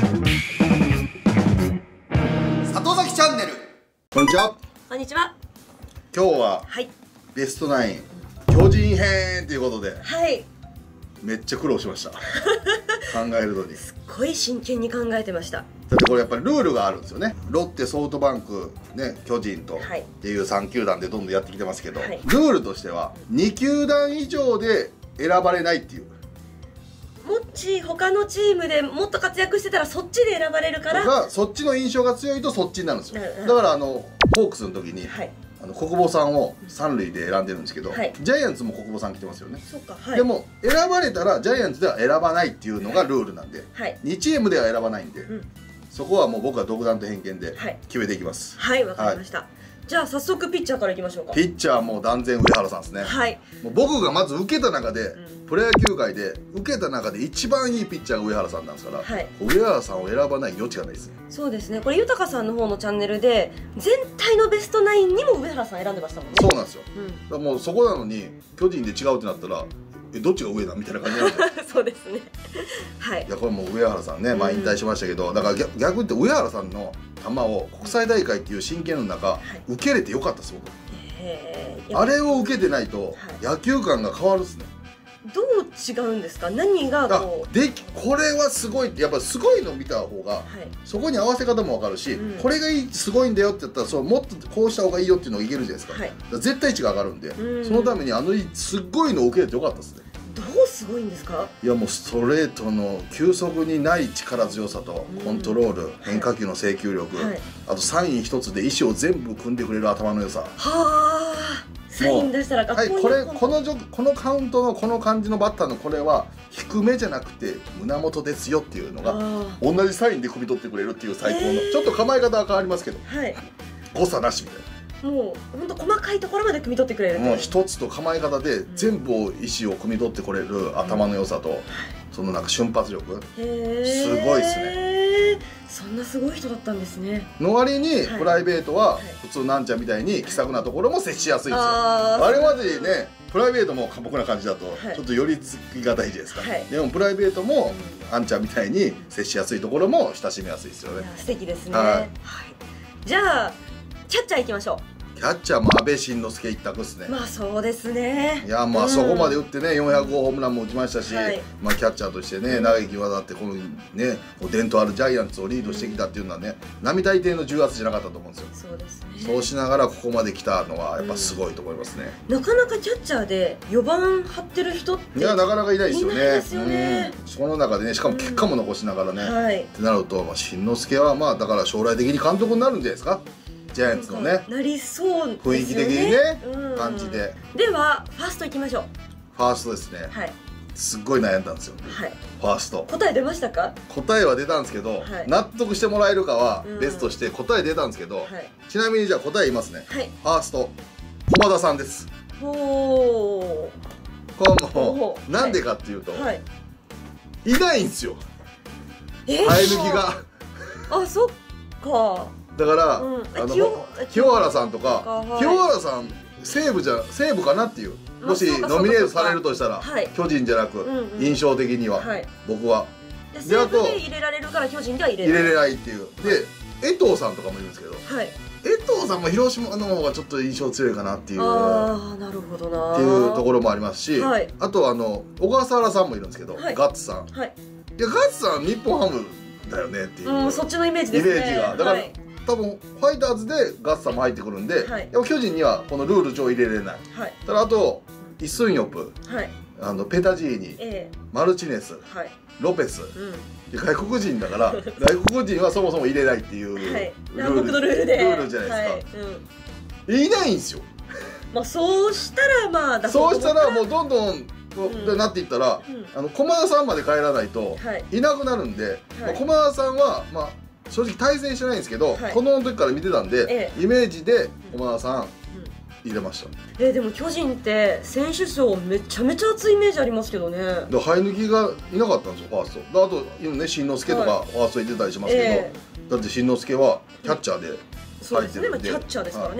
里崎チャンネル。こんにちは。 こんにちは。 今日ははいベストナイン巨人編ということではい。 めっちゃ苦労しました考えるのに。 すっごい真剣に考えてました。 だってこれやっぱりルールがあるんですよね。ロッテ、ソフトバンク、ね、巨人とはいっていう3球団でどんどんやってきてますけど、 はいルールとしては2球団以上で選ばれないっていう。 もし他のチームでもっと活躍してたらそっちで選ばれるからそっちの印象が強いとそっちになるんですよ。 うんうんだからホークスの時に、 はい。 小久保さんを三塁で選んでるんですけど、 はいジャイアンツも小久保さん来てますよね。 そうか。はい。 でも選ばれたらジャイアンツでは選ばないっていうのがルールなんで、 はい 2チームでは選ばないんで、 うんそこはもう僕は独断と偏見ではい決めていきます。 はい、わかりました。じゃあ早速ピッチャーからいきましょうか。 ピッチャーはもう断然上原さんですね。 はい。 もう僕がまず受けた中で、 うんプロ野球界で受けた中で一番いいピッチャーが上原さんなんですから、 はい上原さんを選ばない余地がないですね。 そうですね。これ豊さんの方のチャンネルで全体のベストナインにも上原さん選んでましたもんね。 そうなんですよ。 うん。 だからもうそこなのに巨人で違うってなったらどっちが上だみたいな感じなんでそうですね。はいい。やこれもう上原さんね、まあ、引退しましたけど、だから逆に言って上原さんの球を国際大会っていう真剣の中、 い受けれてよかったです僕。 ああれを受けてないと野球観が変わるっすね。 どう違うんですか。何がこう。 これはすごいってやっぱすごいの見た方がはい。 そこに合わせ方も分かるし、 うんこれがいいすごいんだよって言ったらそうもっとこうした方がいいよっていうのがいけるじゃないですか。 はいだから絶対値が上がるんで、 うんそのためにすっごいのを受けれてよかったですね。 どうすごいんですか。 いやもうストレートの球速にない力強さとうんコントロール、変化球の制球力、 はいあとサイン一つで意思を全部組んでくれる頭の良さ。 はあ。サイン出したらはい、 こうこいうコンこのカウントのこの感じのバッターのこれは低めじゃなくて胸元ですよっていうのがあ同じサインで汲み取ってくれるっていう最高の、 へーちょっと構え方は変わりますけどーはい。 誤差なしみたいもう本当細かいところまで汲み取ってくれるな、もう一つと構え方で全部意思を汲み取ってくれる頭の良さと、そのなんか瞬発力へえ。 すごいっすね。そんなすごい人だったんですね。 の割にはいプライベートははい普通なんちゃんみたいに気さくなところも接しやすいんですよ。 あーあれまでねプライベートも過酷な感じだとはいちょっと寄りつきがたいじゃないですか、 はいでもプライベートもあんちゃんみたいに接しやすいところも親しみやすいですよね。 いや素敵ですね。 はいはい。じゃあキャッチャー行きましょキャッチャーも阿部慎之助一択ですね。 う。まあそうですね。 いやまあそこまで打ってね400号ホームランも打ちましたし、 はいまあキャッチャーとしてね長き渡ってこのね伝統あるジャイアンツをリードしてきたっていうのはね並大抵の重圧じゃなかったと思うんですよ。 そうですね。 そうしながらここまで来たのはやっぱすごいと思いますね。 なかなかキャッチャーで4番張ってる人っていやなかなかいないですよね。 いないですよねその中でねしかも結果も残しながらね、 はい。 ってなると、まあ、慎之介はまあだから将来的に監督になるんじゃないですかジャイアンツのねなりそうですよね。 雰囲気的にねうん感じで。 ではファースト行きましょう。 ファーストですね、 はいすっごい悩んだんですよはい。 ファースト。 答え出ましたか。 答えは出たんですけど、 はい納得してもらえるかはうん別として答え出たんですけど、 はいちなみにじゃあ答え言いますね。 はい。 ファースト駒田さんです。 ほこれもほううなんでかっていうと、 う。はい。 いないんですよ生生え抜きが。 あ、そっか。 だから、 うん清原さんとか、 はい清原さん西武かなっていう、もしそうかノミネートされるとしたら、 はい巨人じゃなく、 うんうん印象的には、 はい。 僕はで西であと武で入れられるから巨人では入れ入れれる。 ないっていうで江藤さんとかもいるんですけど、 はい。 江藤さんも広島の方がちょっと印象強いかなっていうああ、なるほどな。 っていうところもありますし、 はいあと小笠原さんもいるんですけど、 はいガッツさんはい。 いやガッツさん日本ハムだよねっていう、 うん、そっちのイメージですね。 イメージがだからはい。 多分ファイターズでガッツさんも入ってくるんで、 はいやっぱ巨人にはこのルール上入れれない。 はい。 ただあとイ・スンヨプはい。 ペタジーニえマルチネスえ。はい。 ロペスうん。 で外国人だから外国人はそもそも入れないっていうはい。南国のルールで。 ルールじゃないですか、 はい。うん。 いないんですよ。 まあ、そうしたら、まあ、 そうしたらもう。 うどんどんこううんなっていったら、 うん駒田さんまで帰らないとはい。 いなくなるんで、まあはい駒田さんはまあ正直対戦してないんですけど、 はい子供の時から見てたんで、 えイメージで駒田さん入れました。 でも巨人って選手層めちゃめちゃ熱いイメージありますけどね。 で生え抜きがいなかったんですよファーストであと今ね慎之介とかはファーストに出たりしますけど、 えだって慎之介はキャッチャーでそうですね、まあ、 入ってるんでキャッチャーですからね。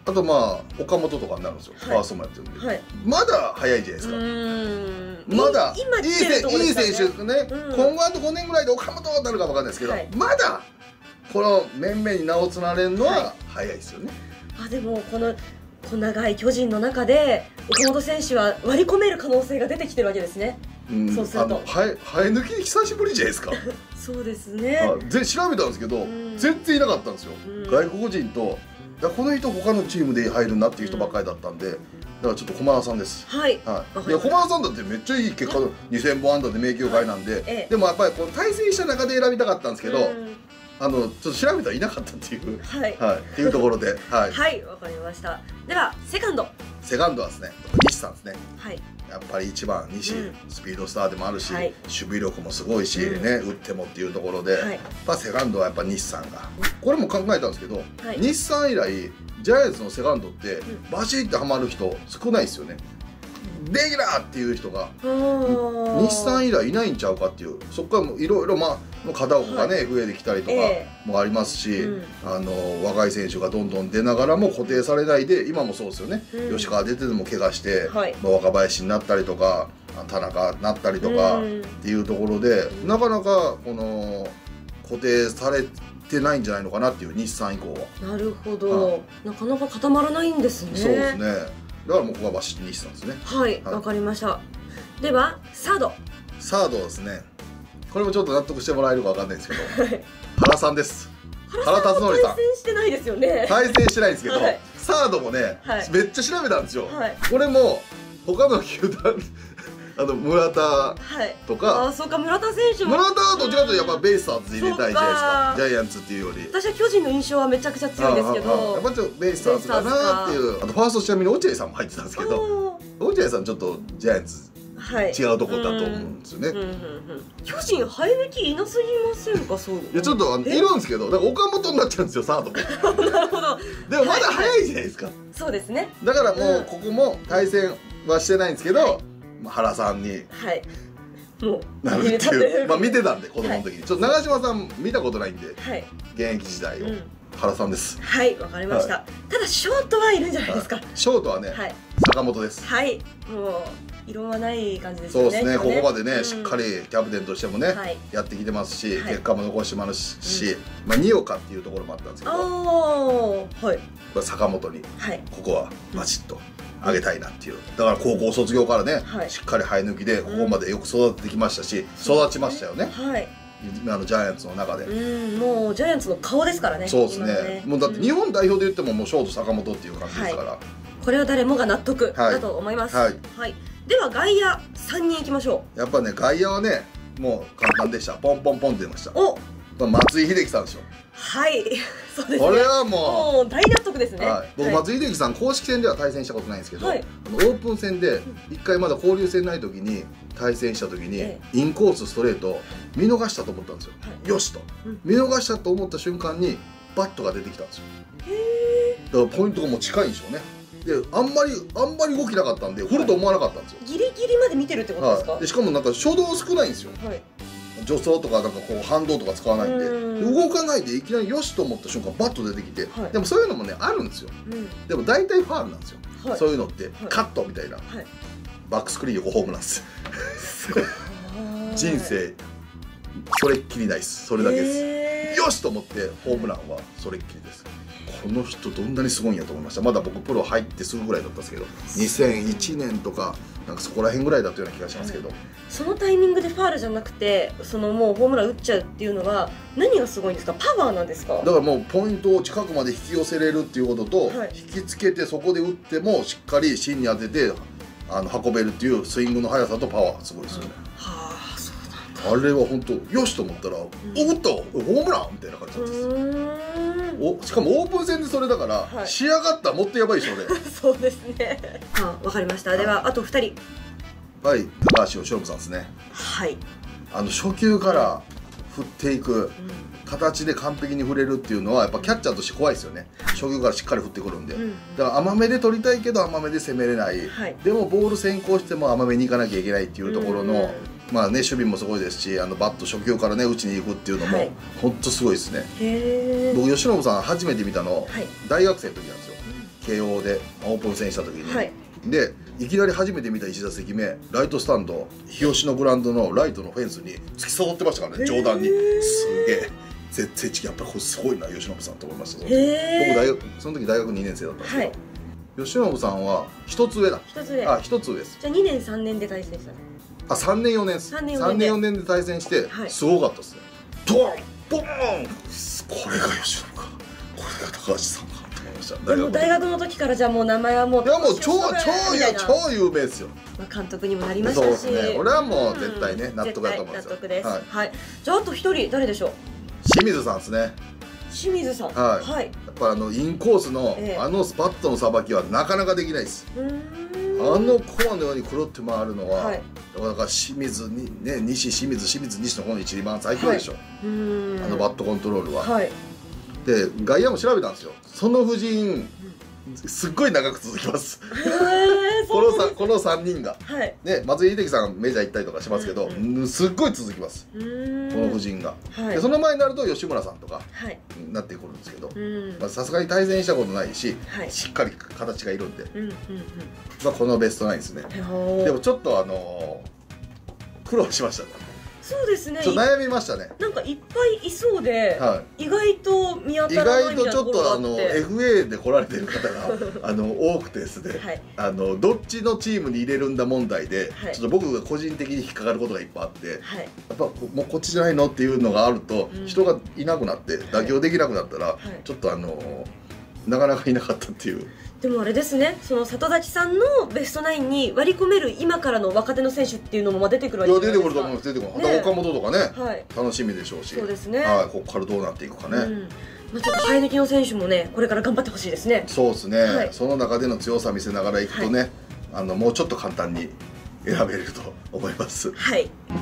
あとまあ岡本とかになるんですよ、ファーストもやってるんで、まだ早いじゃないですか。まだいい選手ね、今後あと5年ぐらいで岡本になるか分かんないですけど、まだこの面々に名を連ねるのは早いですよね。 でもこの長い巨人の中で岡本選手は割り込める可能性が出てきてるわけですね。そうすると生え抜き久しぶりじゃないですか。 そうですね。 調べたんですけど全然いなかったんですよ。外国人とこの人他のチームで入るなっていう人ばっかりだったんで、だからちょっと駒田さんです。はい。駒田さんだってめっちゃいい結果、2000本安打で名球会なんで、でもやっぱりこう対戦した中で選びたかったんですけど、ちょっと調べたらいなかったっていう、っていうところで、はい、 わかりました。ではセカンド。 セカンドはですね、西さんですね。はい。やっぱり1番西、スピードスターでもあるし、守備力もすごいしね、打ってもっていうところで、セカンドはやっぱ西さんが。これも考えたんですけど、西さん以来ジャイアンツのセカンドってバシッてはまる人少ないですよね。レギュラーっていう人が西さん以来いないんちゃうかっていう、そこからいろいろ片岡がね増えてきたりとかもありますし、若い選手がどんどん出ながらも固定されないで、今もそうですよね、吉川出てても怪我して、若林になったりとか田中になったりとかっていうところで、なかなかこの固定されてないんじゃないのかなっていう、日産以降は。 なるほど、なかなか固まらないんですね。 そうですね。だからもうここはバシッと西さんですね。 はい、わかりました。ではサード。 サードですね。これもちょっと納得してもらえるかわかんないですけど、原さんです。原辰徳さん。 対戦してないですよね。 対戦してないんですけど、サードもね、めっちゃ調べたんですよ。これも他の球団村田とか、 そうか、村田選手も。 村田はどちらかというとやっぱベイスターズ入れたいじゃないですか、ジャイアンツっていうより。 私は巨人の印象はめちゃくちゃ強いんですけど、 やっぱちょっとベイスターズかなっていう。あとファーストちなみに落合さんも入ってたんですけど、落合さんちょっとジャイアンツ違うところだと思うんですよね。 巨人生え抜きいなすぎませんか。そう、いやちょっといるんですけど、だから岡本になっちゃうんですよ、サードも。なるほど。でもまだ早いじゃないですか。 そうですね。 だからもうここも対戦はしてないんですけど、原さんにもうなるっていう、見てたんで子供の時に。ちょっと長嶋さん見たことないんで、現役時代を。原さんです。 はい、わかりました。ただショートはいるんじゃないですか。 ショートはね、坂本です。 はい、もう異論はない感じですね。そうですね。ここまでね、しっかりキャプテンとしてもねやってきてますし、結果も残してますし、二岡っていうところもあったんですけど、これ坂本にここはバチッとあげたいなっていう。だから高校卒業からね、しっかり生え抜きでここまでよく育ててきましたし、育ちましたよね。ジャイアンツの中で。 もうジャイアンツの顔ですからね。 そうですね。もうだって日本代表で言ってももうショート坂本っていう感じですから。 これは誰もが納得だと思います。はい。では外野3人いきましょう。やっぱね、外野はね、もう簡単でした。ポンポンポンって出ました。お、松井秀喜さんでしょ。 はい、そうですね。 これはもう大納得ですね。 僕松井秀喜さん公式戦では対戦したことないんですけど、オープン戦で1回まだ交流戦ない時に対戦した時にインコースストレート見逃したと思ったんですよ。よしと見逃したと思った瞬間にバットが出てきたんですよ。だからポイントがもう近いんでしょうね。であんまり動きなかったんで振ると思わなかったんですよ。 ギリギリまで見てるってことですか。 でしかもなんか初動少ないんですよ。助走とかなんかこう反動とか使わないんで、動かないでいきなりよしと思った瞬間バット出てきて、でもそういうのもねあるんですよ。でも大体ファウルなんですよ。そういうのってカットみたいな、バックスクリーン横ホームなんです。人生それっきりないです。それだけです。よしと思ってホームランはそれっきりです。この人どんなにすごいんやと思いました。まだ僕プロ入ってすぐぐらいだったんですけど、2001年とかなんかそこら辺ぐらいだったような気がしますけど、 そのタイミングでファールじゃなくてもうホームラン打っちゃうっていうのは何がすごいんですか。パワーなんですか。 だからもうポイントを近くまで引き寄せれるっていうことと、引きつけてそこで打ってもしっかり芯に当てて運べるっていうスイングの速さとパワーがすごいですよね。あれは本当よしと思ったら、おっとホームランみたいな感じなんです。しかもオープン戦でそれだから、仕上がったらもっとやばいでしょうね。 そうですね。わかりました。ではあと2人。 はい、高橋由伸さんですね。はい。初球から振っていく形で完璧に振れるっていうのはやっぱキャッチャーとして怖いですよね。初球からしっかり振ってくるんで、だから甘めで取りたいけど甘めで攻めれない、でもボール先行しても甘めにいかなきゃいけないっていうところの、まあね、守備もすごいですし、バット初球からね打ちに行くっていうのも本当すごいですね。僕由伸さん初めて見たの大学生の時なんですよ。 慶応でオープン戦した時に、はい、でいきなり初めて見た1打席目ライトスタンド日吉のグラウンドのライトのフェンスに突き刺さってましたからね、上段に。すげえ絶対値やっぱりこれすごいな由伸さんと思いました。僕その時大学2年生だったんですけど、はい、由伸さんは一つ上だ。 一つ上。 あ、一つ上です。 じゃあ2年3年で対戦したね。 あ、3年4年です。3年4年で対戦してすごかったですね。ドンボーン、これが由伸か、これが高橋さんかと思いました。 でも大学の時からじゃあもう名前はもう、 いやもう超有名ですよ。 監督にもなりましたし、 そうですね。俺はもう絶対ね納得だと思いますよ。 納得です。はい。じゃああと一人誰でしょう。 清水さんですね。 清水さん。 はい。やっぱインコースのスパットのさばきはなかなかできないです。コアのようにくるって回るのは、はい、だから清水にね、西のこの一、二番最強でしょ、はい、バットコントロールは。はい、で外野も調べたんですよ。その布陣すっごい長く続きます。この3人が、はい、ね、松井秀喜さんメジャー行ったりとかしますけど、すっごい続きます、この布陣が。はい、でその前になると吉村さんとか、はい、なってくるんですけど、さすがに対戦したことないし、はい、しっかり形がいるんで、このベストナインですね。でもちょっと苦労しましたね。 そうですね。 ちょっと悩みましたね。 なんかいっぱいいそうで、はい、意外と見当たらないみたいなところがあって。意外とちょっとFA で来られてる方が多くてですね、はい、どっちのチームに入れるんだ問題で、はい、ちょっと僕が個人的に引っかかることがいっぱいあって、はい、やっぱもうこっちじゃないのっていうのがあると、人がいなくなって妥協できなくなったら、はい、ちょっとなかなかいなかったっていう。 でもあれですね、その里崎さんのベストナインに割り込める今からの若手の選手っていうのも出てくるわけじゃないですか。いや出てくると思います。出てくる。岡本とかね、はい、楽しみでしょうし。そうですね。はい、ここからどうなっていくかね。 まあちょっと生え抜きの選手もね、これから頑張ってほしいですね。 そうですね。はい、その中での強さ見せながらいくとね、はい、もうちょっと簡単に選べると思います。 はい。